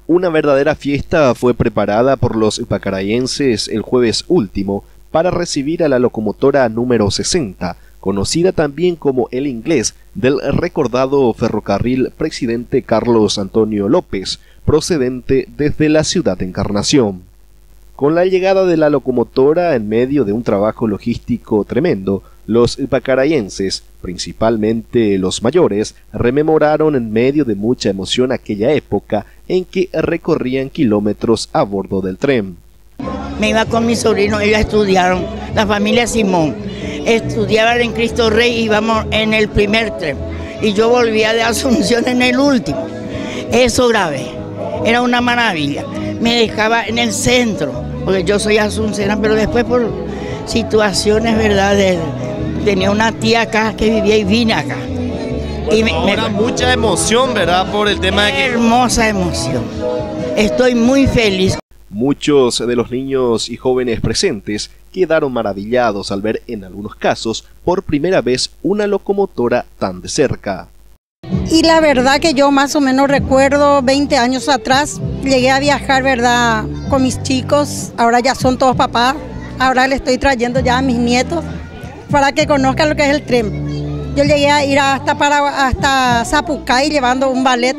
Una verdadera fiesta fue preparada por los pacarayenses el jueves último para recibir a la locomotora número 60, conocida también como El Inglés, del recordado ferrocarril Presidente Carlos Antonio López, procedente desde la ciudad de Encarnación. Con la llegada de la locomotora en medio de un trabajo logístico tremendo, los pacarayenses, principalmente los mayores, rememoraron en medio de mucha emoción aquella época en que recorrían kilómetros a bordo del tren. Me iba con mi sobrino, ellos estudiaron, la familia Simón, estudiaban en Cristo Rey, íbamos en el primer tren, y yo volvía de Asunción en el último. Eso grave, era una maravilla. Me dejaba en el centro, porque yo soy asuncena, pero después por situaciones, ¿verdad?, tenía una tía acá que vivía y vine acá. Bueno, y ahora mucha emoción, ¿verdad?, por el tema de que... Hermosa emoción. Estoy muy feliz. Muchos de los niños y jóvenes presentes quedaron maravillados al ver, en algunos casos, por primera vez una locomotora tan de cerca. Y la verdad que yo más o menos recuerdo 20 años atrás, llegué a viajar, ¿verdad?, con mis chicos, ahora ya son todos papás, ahora le estoy trayendo ya a mis nietos para que conozcan lo que es el tren. Yo llegué a ir hasta Zapucay llevando un ballet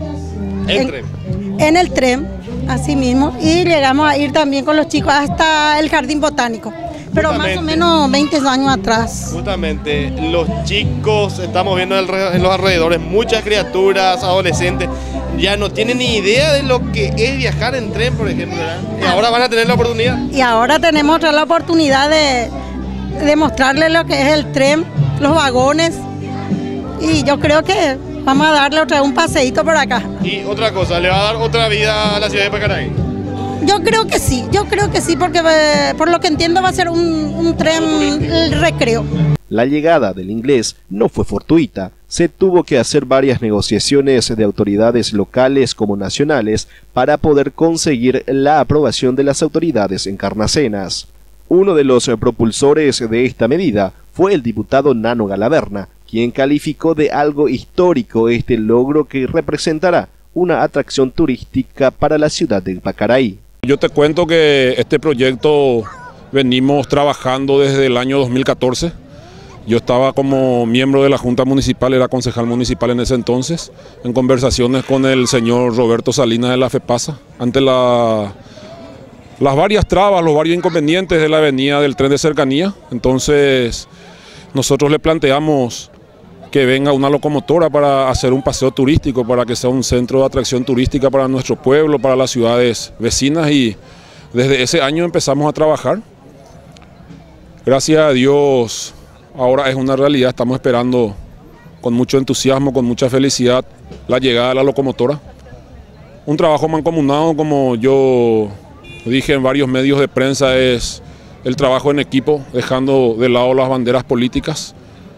en el tren, así mismo, y llegamos a ir también con los chicos hasta el Jardín Botánico. Pero más o menos 20 años atrás. Justamente, los chicos, estamos viendo en los alrededores, muchas criaturas, adolescentes, ya no tienen ni idea de lo que es viajar en tren, por ejemplo, ¿verdad? Y ahora van a tener la oportunidad. Y ahora tenemos la oportunidad de mostrarles lo que es el tren, los vagones, y yo creo que vamos a darle otra vez un paseíto por acá. Y otra cosa, ¿le va a dar otra vida a la ciudad de Pacaraí? Yo creo que sí, porque por lo que entiendo va a ser un tren recreo. La llegada del Inglés no fue fortuita, se tuvo que hacer varias negociaciones de autoridades locales como nacionales para poder conseguir la aprobación de las autoridades encarnacenas. Uno de los propulsores de esta medida fue el diputado Nano Galaverna, quien calificó de algo histórico este logro que representará una atracción turística para la ciudad de Pacaraí. Yo te cuento que este proyecto venimos trabajando desde el año 2014. Yo estaba como miembro de la Junta Municipal, era concejal municipal en ese entonces, en conversaciones con el señor Roberto Salinas de la FEPASA, ante las varias trabas, los varios inconvenientes de la avenida del tren de cercanía. Entonces nosotros le planteamos que venga una locomotora para hacer un paseo turístico, para que sea un centro de atracción turística para nuestro pueblo, para las ciudades vecinas, y desde ese año empezamos a trabajar. Gracias a Dios, ahora es una realidad, estamos esperando con mucho entusiasmo, con mucha felicidad, la llegada de la locomotora. Un trabajo mancomunado, como yo dije en varios medios de prensa, es el trabajo en equipo, dejando de lado las banderas políticas.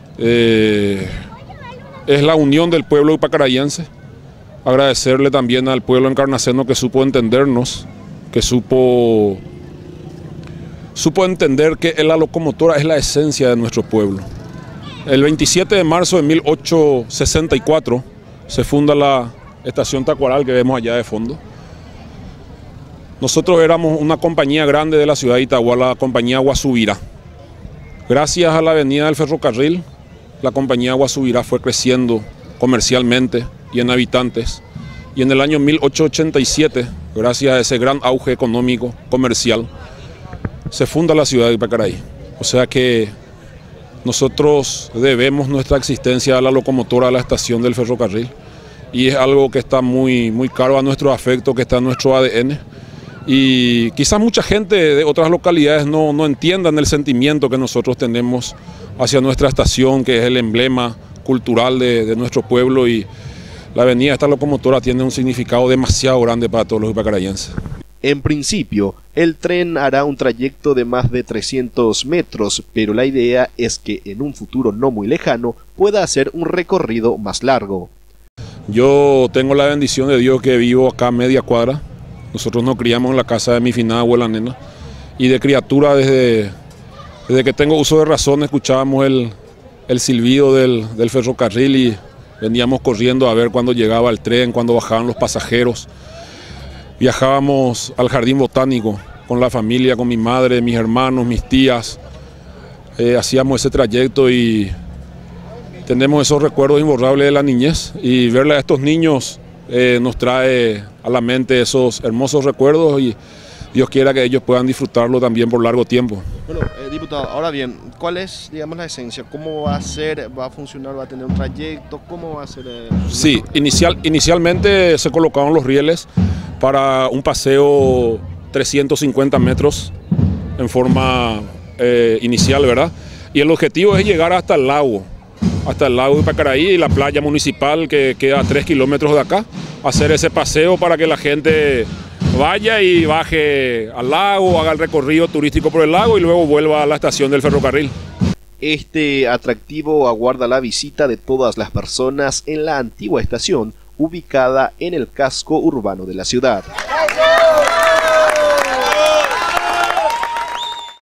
Es la unión del pueblo pacarayense. Agradecerle también al pueblo encarnaceno que supo entendernos, que supo entender que la locomotora es la esencia de nuestro pueblo. El 27 de marzo de 1864 se funda la estación Tacuaral que vemos allá de fondo. Nosotros éramos una compañía grande de la ciudad de Itagua, la compañía Guasubirá. Gracias a la avenida del ferrocarril, la compañía Guasubirá fue creciendo comercialmente y en habitantes. Y en el año 1887, gracias a ese gran auge económico, comercial, se funda la ciudad de Pacaraí. O sea que nosotros debemos nuestra existencia a la locomotora, a la estación del ferrocarril. Y es algo que está muy caro a nuestro afecto, que está en nuestro ADN. Y quizás mucha gente de otras localidades no entiendan el sentimiento que nosotros tenemos hacia nuestra estación, que es el emblema cultural de nuestro pueblo, y la avenida de esta locomotora tiene un significado demasiado grande para todos los pacarayenses. En principio, el tren hará un trayecto de más de 300 metros, pero la idea es que en un futuro no muy lejano pueda hacer un recorrido más largo. Yo tengo la bendición de Dios que vivo acá a media cuadra. Nosotros nos criamos en la casa de mi finada abuela Nena, y de criatura desde que tengo uso de razón escuchábamos el silbido del ferrocarril y veníamos corriendo a ver cuando llegaba el tren, cuando bajaban los pasajeros. viajábamos al jardín botánico con la familia, con mi madre, mis hermanos, mis tías. Hacíamos ese trayecto y tenemos esos recuerdos imborrables de la niñez, y verle a estos niños nos trae a la mente esos hermosos recuerdos, y Dios quiera que ellos puedan disfrutarlo también por largo tiempo. Bueno, diputado, ahora bien, ¿cuál es, digamos, la esencia? ¿Cómo va a ser? ¿Va a funcionar? ¿Va a tener un trayecto? ¿Cómo va a ser? Sí, inicialmente se colocaron los rieles para un paseo 350 metros en forma inicial, ¿verdad? Y el objetivo es llegar hasta el lago de Ipacaraí y la playa municipal que queda a 3 kilómetros de acá, hacer ese paseo para que la gente vaya y baje al lago, haga el recorrido turístico por el lago y luego vuelva a la estación del ferrocarril. Este atractivo aguarda la visita de todas las personas en la antigua estación, ubicada en el casco urbano de la ciudad.